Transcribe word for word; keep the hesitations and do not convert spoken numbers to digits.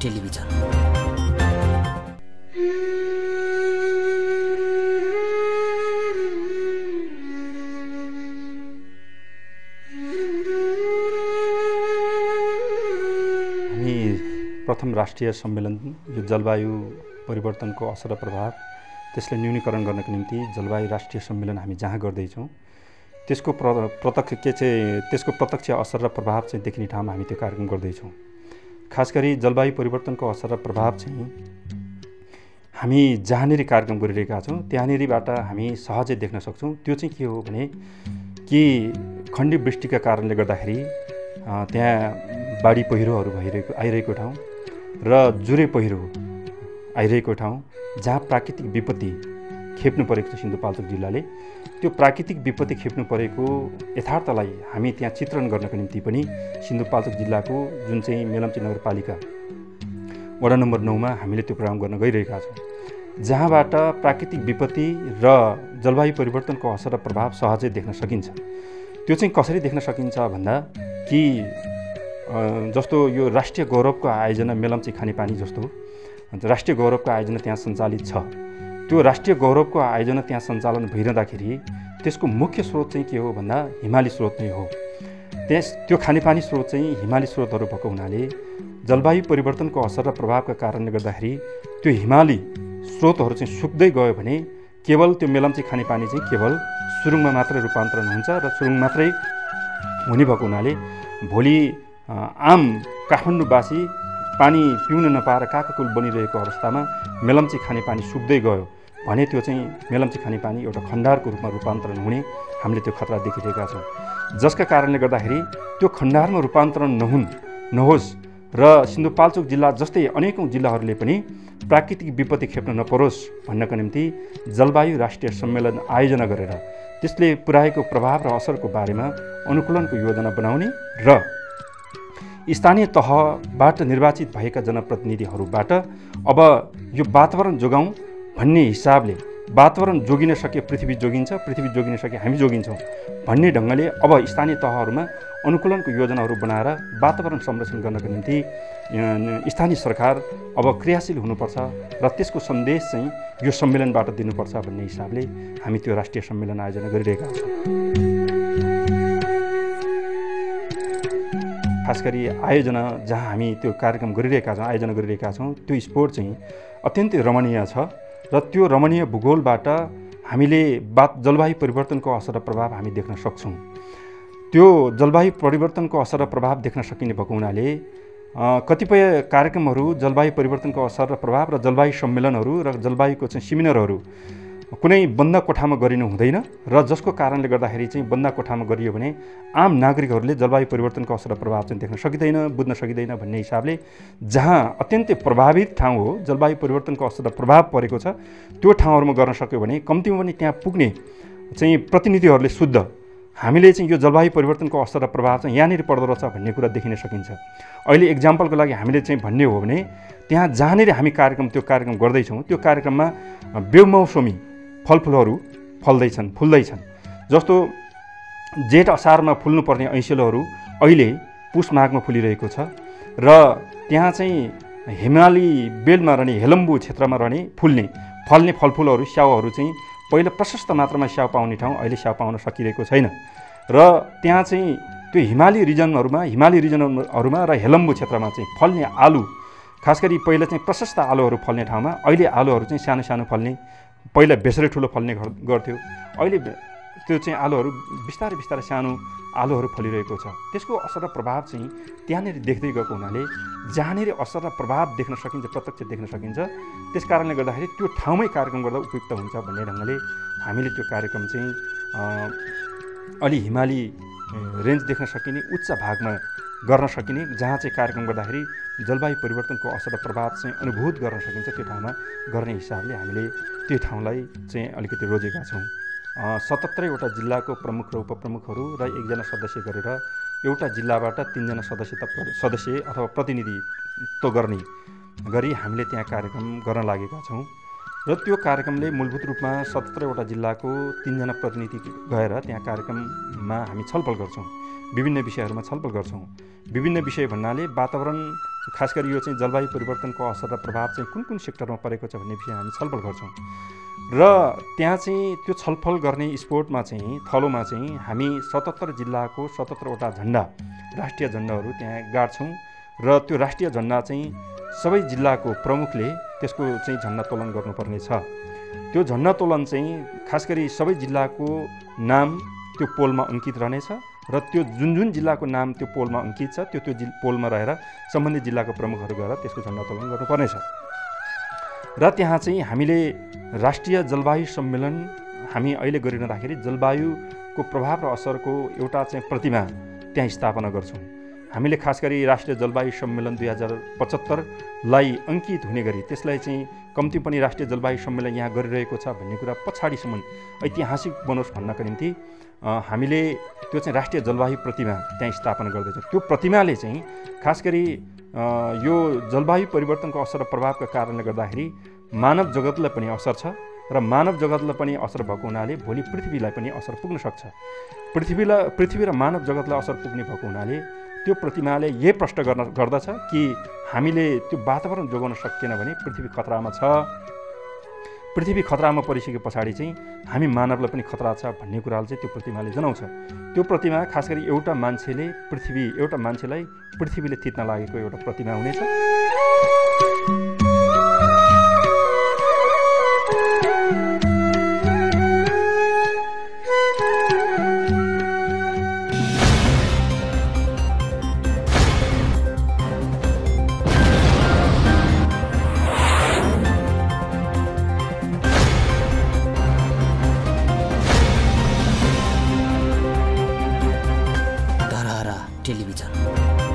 Television. हामी प्रथम राष्ट्रिय सम्मेलन यो जलवायु परिवर्तनको असर र प्रभाव त्यसलाई न्यूनीकरण गर्नको निम्ति जलवायु राष्ट्रिय सम्मेलन हामी जहाँ गर्दैछौँ त्यसको प्र प्रत्यक्ष के चाहिँ त्यसको प्रत्यक्ष असर र प्रभाव चाहिँ देखिने ठाउँमा हामी त्यो कार्यक्रम गर्दैछौँ। खास गरी जलवायु परिवर्तनको असर र प्रभाव चाहिँ हामी जहाँनिर कार्यक्रम गरिरहेका छौँ त्यहाँनिरबाट हामी सहजै देख्न सक्छौँ। त्यो चाहिँ के हो भने कि खण्डी वृष्टिका कारणले गर्दाखेरि त्यहाँ बाढी पहिरोहरू भइरहेको आइरहेको ठाउँ र जुरे पहिरो आइरहेको ठाउँ जहाँ प्राकृतिक विपत्ति खेप्नु परेको छ सिन्धुपाल्चोक जिल्लाले, त्यो प्राकृतिक विपत्ति खेप्नु परेको यथार्थलाई हामी त्यहाँ चित्रण गर्नको निम्ति पनि सिन्धुपाल्चोक जिल्लाको जुन चाहिँ मेलम्ची नगरपालिका वडा नम्बर नौमा हामीले त्यो प्रोग्राम गर्न गइरहेका छौँ, जहाँबाट प्राकृतिक विपत्ति र जलवायु परिवर्तनको असर र प्रभाव सहजै देख्न सकिन्छ। त्यो चाहिँ कसरी देख्न सकिन्छ भन्दा कि जस्तो यो राष्ट्रिय गौरवको आयोजना मेलम्ची खानेपानी जस्तो राष्ट्रिय गौरवको आयोजना त्यहाँ सञ्चालित छ। त्यो राष्ट्रिय गौरवको आयोजना त्यहाँ सञ्चालन भइरहँदाखेरि त्यसको मुख्य स्रोत चाहिँ के हो भन्दा हिमाली स्रोत नै हो। त्यस त्यो खानेपानी स्रोत चाहिँ हिमाली स्रोतहरू भएको हुनाले जलवायु परिवर्तनको असर र प्रभावका कारणले गर्दाखेरि त्यो हिमाली स्रोतहरू चाहिँ सुक्दै गयो भने केवल त्यो मेलम्ची खानेपानी चाहिँ केवल सुरुङमा मात्रै रूपान्तरण हुन्छ र सुरुङ मात्रै हुने भएको हुनाले भोलि आम काठमाडौँवासी पानी पिउन नपाएर काकाकुल बनिरहेको अवस्थामा मेलम्ची खानेपानी सुक्दै गयो भने त्यो चाहिँ मेलम्ची खानेपानी एउटा खण्डारको रूपमा रूपान्तरण हुने हामीले त्यो खतरा देखिरहेका छौँ। जसका कारणले गर्दाखेरि त्यो खण्डारमा रूपान्तरण नहुन् नहोस् र सिन्धुपाल्चोक जिल्ला जस्तै अनेकौँ जिल्लाहरूले पनि प्राकृतिक विपत्ति खेप्न नपरोस् भन्नको निम्ति जलवायु राष्ट्रिय सम्मेलन आयोजना गरेर त्यसले पुर्याएको प्रभाव र असरको बारेमा अनुकूलनको योजना बनाउने र स्थानीय तहबाट निर्वाचित भएका जनप्रतिनिधिहरूबाट अब यो वातावरण जोगाउँ भन्ने हिसाबले वातावरण जोगिन सके पृथ्वी जोगिन्छ, पृथ्वी जोगिन सके हामी जोगिन्छौँ भन्ने ढङ्गले अब स्थानीय तहहरूमा अनुकूलनको योजनाहरू बनाएर वातावरण संरक्षण गर्नको निम्ति स्थानीय सरकार अब क्रियाशील हुनुपर्छ र त्यसको सन्देश चाहिँ यो सम्मेलनबाट दिनुपर्छ भन्ने हिसाबले हामी त्यो राष्ट्रिय सम्मेलन आयोजना गरिरहेका छौँ। खास गरी आयोजना जहाँ हामी त्यो कार्यक्रम गरिरहेका छौँ आयोजना गरिरहेका छौँ त्यो स्पोर्ट चाहिँ अत्यन्तै रमणीय छ र त्यो रमणीय भूगोलबाट हामीले बात जलवायु परिवर्तनको असर र प्रभाव हामी देख्न सक्छौँ। त्यो जलवायु परिवर्तनको असर र प्रभाव देख्न सकिने भएको हुनाले कतिपय कार्यक्रमहरू जलवायु परिवर्तनको असर र प्रभाव र जलवायु सम्मेलनहरू र जलवायुको चाहिँ सेमिनारहरू कुनै बन्द कोठामा गरिनु हुँदैन र जसको कारणले गर्दाखेरि चाहिँ बन्द कोठामा गरियो भने आम नागरिकहरूले जलवायु परिवर्तनको असर र प्रभाव चाहिँ देख्न सकिँदैन, बुझ्न सकिँदैन भन्ने हिसाबले जहाँ अत्यन्तै प्रभावित ठाउँ हो जलवायु परिवर्तनको असर र प्रभाव परेको छ त्यो ठाउँहरूमा गर्न सक्यो भने कम्तीमा पनि त्यहाँ पुग्ने चाहिँ प्रतिनिधिहरूले शुद्ध हामीले चाहिँ यो जलवायु परिवर्तनको असर र प्रभाव चाहिँ यहाँनिर पर्दो रहेछ भन्ने कुरा देखिन सकिन्छ। अहिले इक्जाम्पलको लागि हामीले चाहिँ भन्ने हो भने त्यहाँ जहाँनिर हामी कार्यक्रम त्यो कार्यक्रम गर्दैछौँ त्यो कार्यक्रममा बेमौसमी फलफुलहरू फल्दैछन् फुल्दैछन्। जस्तो जेठ असारमा फुल्नुपर्ने ऐँसेलोहरू अहिले पुष माघमा फुलिरहेको छ र त्यहाँ चाहिँ हिमाली बेलमा रहने हेलम्बु क्षेत्रमा रहने फुल्ने फल्ने फलफुलहरू स्याउहरू चाहिँ पहिला प्रशस्त मात्रामा स्याउ पाउने ठाउँ अहिले स्याउ पाउन सकिरहेको छैन र त्यहाँ चाहिँ त्यो हिमाली रिजनहरूमा हिमाली रिजनहरूमा र हेलम्बु क्षेत्रमा चाहिँ फल्ने आलु खास गरी पहिला चाहिँ प्रशस्त आलुहरू फल्ने ठाउँमा अहिले आलुहरू चाहिँ सानो सानो फल्ने पहिला बेसरै ठुलो फल्ने गर्थ्यो अहिले त्यो चाहिँ आलुहरू बिस्तारै बिस्तारै सानो आलुहरू फलिरहेको छ। त्यसको असर र प्रभाव चाहिँ त्यहाँनिर देख्दै गएको हुनाले जहाँनिर असर र प्रभाव देख्न सकिन्छ प्रत्यक्ष देख्न सकिन्छ त्यस कारणले गर्दाखेरि त्यो ठाउँमै कार्यक्रम गर्दा उपयुक्त हुन्छ भन्ने ढङ्गले हामीले त्यो कार्यक्रम चाहिँ अलि हिमाली रेन्ज देख्न सकिने उच्च भागमा गर्न सकिने जहाँ चाहिँ कार्यक्रम गर्दाखेरि जलवायु परिवर्तनको असर र प्रभाव चाहिँ अनुभूत गर्न सकिन्छ त्यो ठाउँमा गर्ने हिसाबले हामीले त्यो ठाउँलाई चाहिँ अलिकति रोजेका छौँ। सतहत्तरैवटा जिल्लाको प्रमुख र उपप्रमुखहरू र एकजना सदस्य गरेर एउटा जिल्लाबाट तिनजना सदस्य सदस्य अथवा प्रतिनिधित्व गर्ने गरी हामीले त्यहाँ कार्यक्रम गर्न लागेका छौँ र त्यो कार्यक्रमले मूलभूत रूपमा सतहत्तरैवटा जिल्लाको तिनजना प्रतिनिधि गएर त्यहाँ कार्यक्रममा हामी छलफल गर्छौँ, विभिन्न विषयहरूमा छलफल गर्छौँ। विभिन्न विषय भन्नाले वातावरण खास गरी यो चाहिँ जलवायु परिवर्तनको असर र प्रभाव चाहिँ कुन कुन सेक्टरमा परेको छ भन्ने विषय हामी छलफल गर्छौँ र त्यहाँ चाहिँ त्यो छलफल गर्ने स्पोर्टमा चाहिँ थलोमा चाहिँ हामी सतहत्तर जिल्लाको सतहत्तरवटा झन्डा राष्ट्रिय झन्डाहरू त्यहाँ गाड्छौँ र त्यो राष्ट्रिय झन्डा चाहिँ सबै जिल्लाको प्रमुखले त्यसको चाहिँ झन्डा तोलन गर्नुपर्ने छ। त्यो झन्डा तोलन चाहिँ खास गरी सबै जिल्लाको नाम त्यो पोलमा अङ्कित रहनेछ र त्यो जुन जुन जिल्लाको नाम त्यो पोलमा अङ्कित छ त्यो त्यो जिल्ला पोलमा रहेर सम्बन्धित जिल्लाको प्रमुखहरू गएर त्यसको झन्डा तोलन गर्नुपर्नेछ। र त्यहाँ चाहिँ हामीले राष्ट्रिय जलवायु सम्मेलन हामी अहिले गरिरहँदाखेरि जलवायुको प्रभाव र असरको एउटा चाहिँ प्रतिमा त्यहाँ स्थापना गर्छौँ। हामीले खास गरी राष्ट्रिय जलवायु सम्मेलन दुई हजार पचहत्तरलाई अङ्कित हुने गरी त्यसलाई चाहिँ कम्ती पनि राष्ट्रिय जलवायु सम्मेलन यहाँ गरिरहेको छ भन्ने कुरा पछाडिसम्म ऐतिहासिक बनोस् भन्नको निम्ति हामीले त्यो चाहिँ राष्ट्रिय जलवायु प्रतिमा त्यहाँ स्थापना गर्दैछौँ। त्यो प्रतिमाले चाहिँ खास गरी यो जलवायु परिवर्तनको असर र प्रभावका कारणले गर्दाखेरि मानव जगतलाई पनि असर छ र मानव जगतलाई पनि असर भएको हुनाले भोलि पृथ्वीलाई पनि असर पुग्न सक्छ। पृथ्वीलाई पृथ्वी र मानव जगतलाई असर पुग्ने भएको हुनाले त्यो प्रतिमाले यही प्रश्न गर्न गर्दछ कि हामीले त्यो वातावरण जोगाउन सकेन भने पृथ्वी खतरामा छ। पृथ्वी खतरामा परिसके पछाडि चाहिँ हामी मानवलाई पनि खतरा छ भन्ने कुराले चाहिँ त्यो प्रतिमाले जनाउँछ। त्यो प्रतिमा खास गरी एउटा मान्छेले पृथ्वी एउटा मान्छेलाई पृथ्वीले थिच्न लागेको एउटा प्रतिमा हुनेछ। टेलिभिजन।